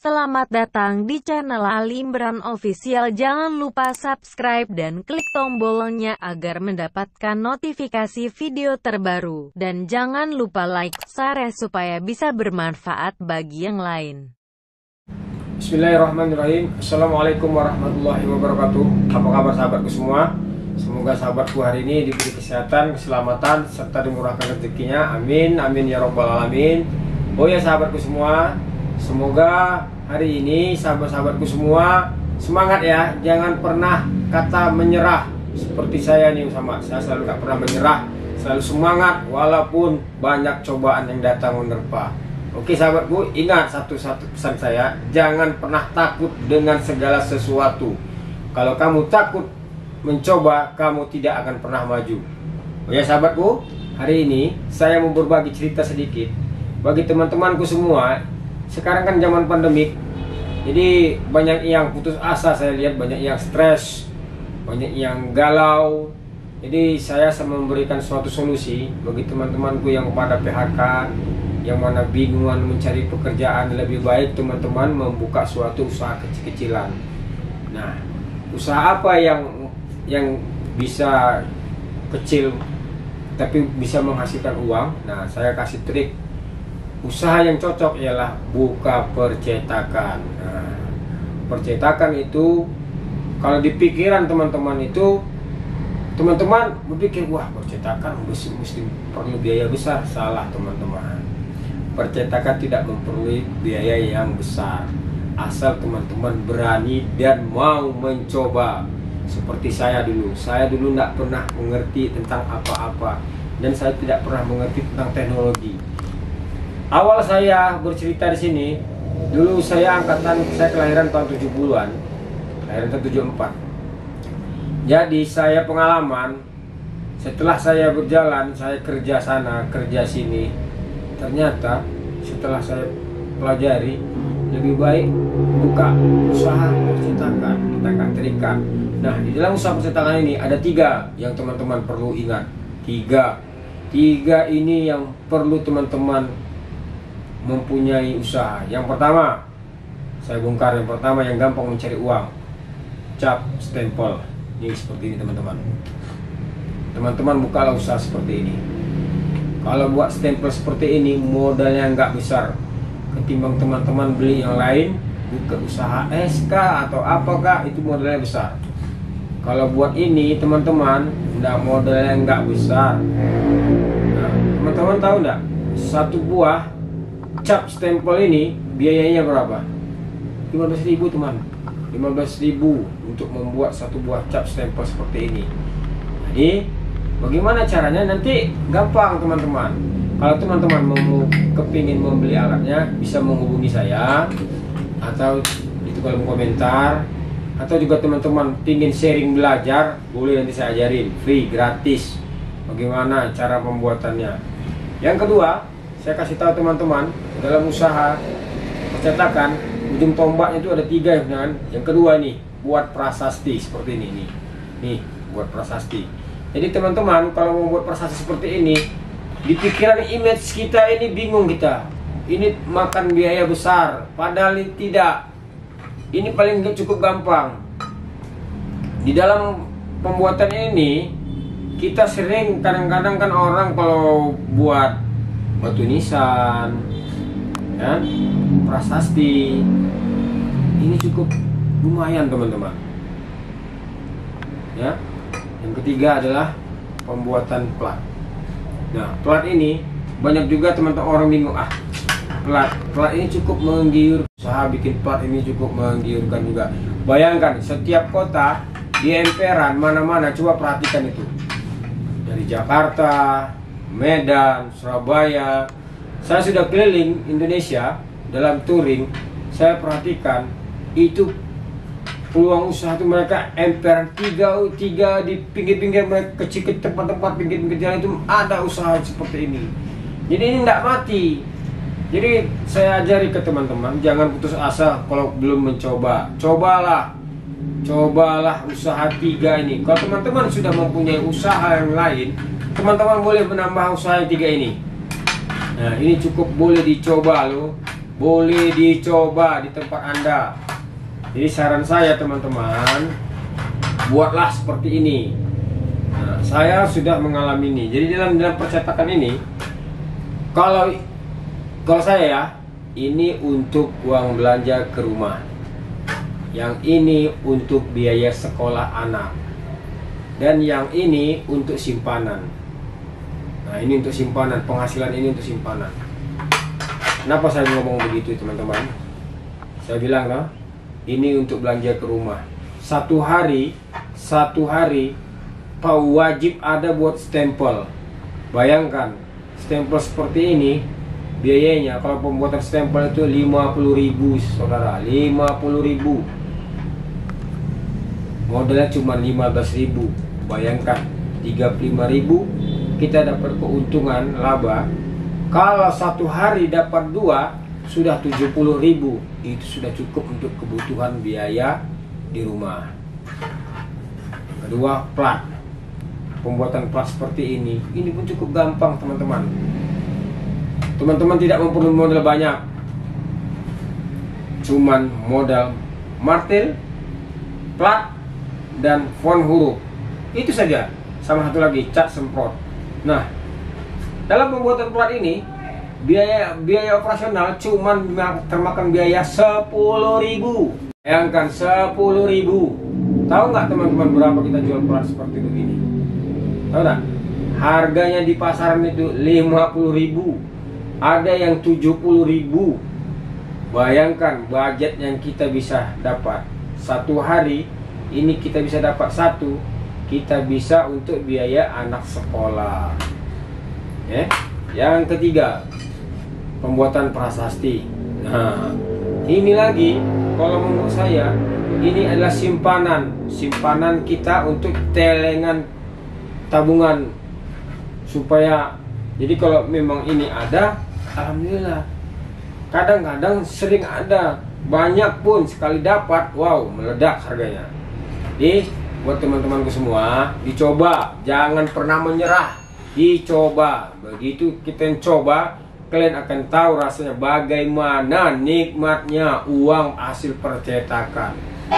Selamat datang di channel Ali Imran Official. Jangan lupa subscribe dan klik tombolnya agar mendapatkan notifikasi video terbaru. Dan jangan lupa like, share supaya bisa bermanfaat bagi yang lain. Bismillahirrahmanirrahim. Assalamualaikum warahmatullahi wabarakatuh. Apa kabar sahabatku semua? Semoga sahabatku hari ini diberi kesehatan, keselamatan, serta dimurahkan rezekinya. Amin, amin ya robbal alamin. Oh ya sahabatku semua, semoga hari ini sahabat-sahabatku semua semangat ya. Jangan pernah kata menyerah. Seperti saya nih sama, saya selalu gak pernah menyerah, selalu semangat walaupun banyak cobaan yang datang menerpa. Oke sahabatku, ingat satu pesan saya, jangan pernah takut dengan segala sesuatu. Kalau kamu takut mencoba, kamu tidak akan pernah maju. Oh ya sahabatku, hari ini saya mau berbagi cerita sedikit bagi teman-temanku semua. Sekarang kan zaman pandemik, jadi banyak yang putus asa, saya lihat banyak yang stres, banyak yang galau. Jadi saya memberikan suatu solusi bagi teman-temanku yang pada PHK, yang mana bingungan mencari pekerjaan. Lebih baik teman-teman membuka suatu usaha kecil-kecilan. Nah, usaha apa yang bisa kecil tapi bisa menghasilkan uang? Nah, saya kasih trik. Usaha yang cocok ialah buka percetakan. Nah, percetakan itu kalau di pikiran teman-teman itu, teman-teman berpikir, wah percetakan mesti perlu biaya besar. Salah teman-teman. Percetakan tidak memerlukan biaya yang besar, asal teman-teman berani dan mau mencoba. Seperti saya dulu tidak pernah mengerti tentang apa-apa, dan saya tidak pernah mengerti tentang teknologi. Awal saya bercerita di sini, dulu saya kelahiran tahun 70-an, kelahiran tahun 74. Jadi saya pengalaman, setelah saya berjalan, saya kerja sana, kerja sini, ternyata setelah saya pelajari, lebih baik buka usaha percetakan, kita akan terikat. Nah, di dalam usaha percetakan ini ada 3 yang teman-teman perlu ingat. Tiga ini yang perlu teman-teman mempunyai usaha. Yang pertama, saya bongkar. Yang pertama yang gampang mencari uang, cap stempel. Ini seperti ini teman-teman. Teman-teman bukalah usaha seperti ini. Kalau buat stempel seperti ini, modalnya nggak besar. Ketimbang teman-teman beli yang lain, buka usaha SK atau apakah, itu modalnya besar. Kalau buat ini teman-teman, modalnya nggak besar. Nah, teman-teman tahu nggak, satu buah cap stempel ini biayanya berapa? 15.000 teman. 15.000 untuk membuat satu buah cap stempel seperti ini. Jadi bagaimana caranya? Nanti gampang teman-teman. Kalau teman-teman kepingin membeli alatnya, bisa menghubungi saya atau di kolom komentar. Atau juga teman-teman pingin sharing belajar, boleh, nanti saya ajarin free, gratis, bagaimana cara pembuatannya. Yang kedua, saya kasih tahu teman-teman, dalam usaha percetakan, ujung tombaknya itu ada 3 kan. Yang kedua nih, buat prasasti seperti ini nih, buat prasasti. Jadi teman-teman kalau membuat prasasti seperti ini, di pikiran image kita ini bingung kita, ini makan biaya besar, padahal tidak. Ini paling cukup gampang. Di dalam pembuatan ini, kita sering kadang-kadang kan orang kalau buat batu nisan, ya, prasasti, ini cukup lumayan teman-teman. Ya, yang ketiga adalah pembuatan plat. Nah, plat ini banyak juga teman-teman orang bingung, plat ini cukup menggiur. Usaha bikin plat ini cukup menggiurkan juga. Bayangkan setiap kota di emperan mana-mana, coba perhatikan itu. Dari Jakarta, Medan, Surabaya. Saya sudah keliling Indonesia dalam touring. Saya perhatikan itu peluang usaha itu mereka emperan 3 di pinggir-pinggir mereka, kecil tempat-tempat pinggir-pinggir jalan itu ada usaha seperti ini. Jadi ini tidak mati. Jadi saya ajari ke teman-teman, jangan putus asa kalau belum mencoba. Cobalah usaha 3 ini. Kalau teman-teman sudah mempunyai usaha yang lain, teman-teman boleh menambah usaha yang 3 ini. Nah, ini cukup boleh dicoba loh. boleh dicoba di tempat Anda. Jadi saran saya teman-teman, buatlah seperti ini. Nah, saya sudah mengalami ini. Jadi dalam percetakan ini, kalau saya ya, ini untuk uang belanja ke rumah, yang ini untuk biaya sekolah anak, dan yang ini untuk simpanan. Nah, ini untuk simpanan, penghasilan ini untuk simpanan. Kenapa saya ngomong begitu teman-teman? Saya bilang loh, ini untuk belanja ke rumah. Satu hari Pak wajib ada buat stempel. Bayangkan, stempel seperti ini biayanya kalau pembuatan stempel itu 50.000 saudara, 50.000. Modalnya cuma 15.000. Bayangkan 35.000 kita dapat keuntungan laba. Kalau satu hari dapat 2 sudah 70.000. Itu sudah cukup untuk kebutuhan biaya di rumah. Kedua, plat. Pembuatan plat seperti ini pun cukup gampang teman-teman. Teman-teman tidak memperlukan modal banyak, cuman modal martil, plat, dan font huruf. Itu saja. Sama satu lagi, cat semprot. Nah, dalam pembuatan plat ini biaya operasional cuman termakan biaya 10.000. Bayangkan 10.000. Tahu nggak teman-teman berapa kita jual plat seperti begini? Tahu nggak? Harganya di pasaran itu 50.000. Ada yang 70.000. Bayangkan budget yang kita bisa dapat satu hari ini, kita bisa dapat satu, kita bisa untuk biaya anak sekolah. Yang ketiga, pembuatan prasasti. Nah, ini lagi kalau menurut saya ini adalah simpanan kita untuk telengan tabungan, supaya jadi kalau memang ini ada, alhamdulillah. Kadang-kadang sering ada, banyak pun sekali dapat, wow, meledak harganya. Jadi buat teman-temanku semua, dicoba, jangan pernah menyerah, dicoba. Begitu kita coba, kalian akan tahu rasanya bagaimana nikmatnya uang hasil percetakan.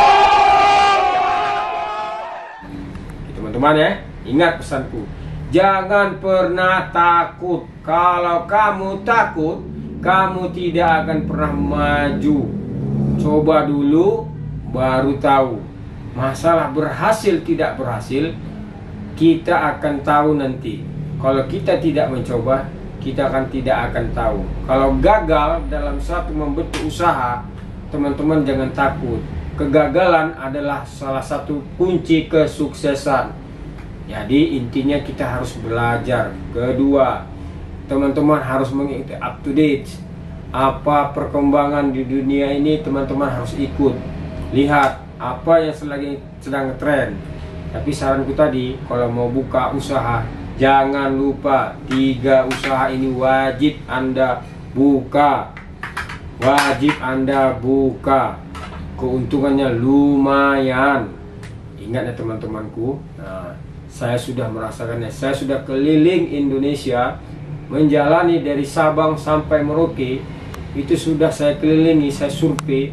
Teman-teman ya, ingat pesanku, jangan pernah takut. Kalau kamu takut, kamu tidak akan pernah maju. Coba dulu, baru tahu. Masalah berhasil tidak berhasil, kita akan tahu nanti. Kalau kita tidak mencoba, kita tidak akan tahu. Kalau gagal dalam satu membentuk usaha, teman-teman jangan takut. Kegagalan adalah salah satu kunci kesuksesan. Jadi intinya kita harus belajar. Kedua, teman-teman harus mengikuti up to date. Apa perkembangan di dunia ini, teman-teman harus ikut. Lihat apa yang sedang tren. Tapi saranku tadi, kalau mau buka usaha, jangan lupa 3 usaha ini wajib Anda buka. Wajib Anda buka. Keuntungannya lumayan. Ingat ya teman-temanku. Nah, saya sudah merasakannya. Saya sudah keliling Indonesia, menjalani dari Sabang sampai Merauke. Itu sudah saya kelilingi, saya survei.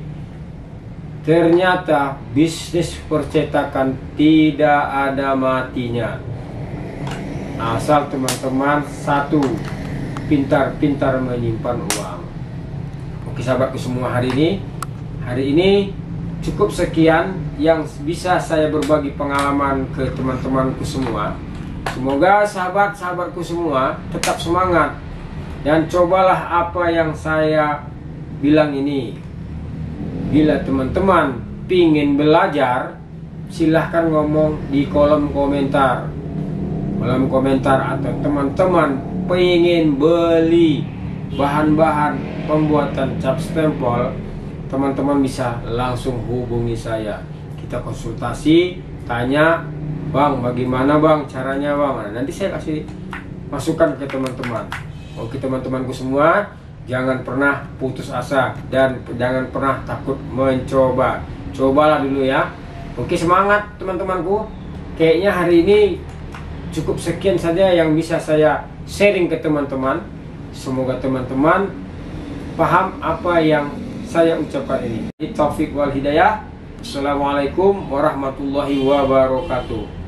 Ternyata bisnis percetakan tidak ada matinya. Asal teman-teman satu, pintar-pintar menyimpan uang. Oke sahabatku semua, hari ini cukup sekian yang bisa saya berbagi pengalaman ke teman-temanku semua. Semoga sahabat-sahabatku semua tetap semangat dan cobalah apa yang saya bilang ini. Bila teman-teman pingin belajar, silahkan ngomong di kolom komentar. Atau teman-teman pengen beli bahan-bahan pembuatan cap stempel, teman-teman bisa langsung hubungi saya. Kita konsultasi, tanya, Bang, bagaimana Bang caranya Bang? Nah, nanti saya kasih masukan ke teman-teman. Oke teman-temanku semua, jangan pernah putus asa dan jangan pernah takut mencoba. Cobalah dulu ya. Oke, semangat teman-temanku. Kayaknya hari ini cukup sekian saja yang bisa saya sharing ke teman-teman. Semoga teman-teman paham apa yang saya ucapkan ini. Taufik wal hidayah. Assalamualaikum warahmatullahi wabarakatuh.